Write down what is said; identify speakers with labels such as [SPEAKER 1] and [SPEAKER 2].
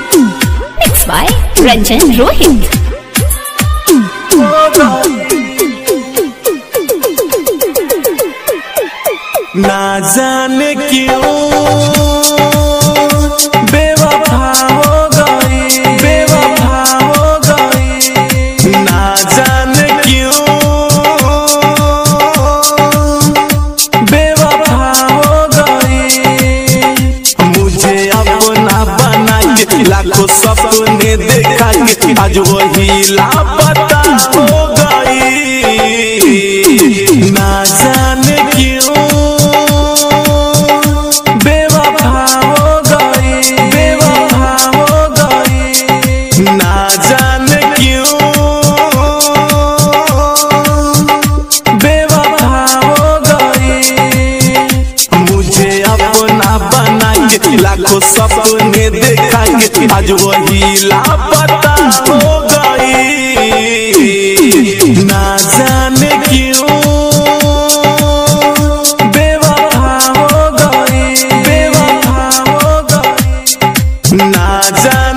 [SPEAKER 1] Mixed by Ranjan Rohit.
[SPEAKER 2] ना जाने क्यों बेवफा हो गई, बेवफा हो गई। ना जाने क्यों बेवफा हो गई। मुझे अपना बना के लाखों सपने देखा के आज वही लापता हो गई। ना जाने क्यों लाखों सपने देखा के आज वही लापता हो गई। ना जाने क्यों बेवफा हो गई, बेवफा हो गई। ना जाने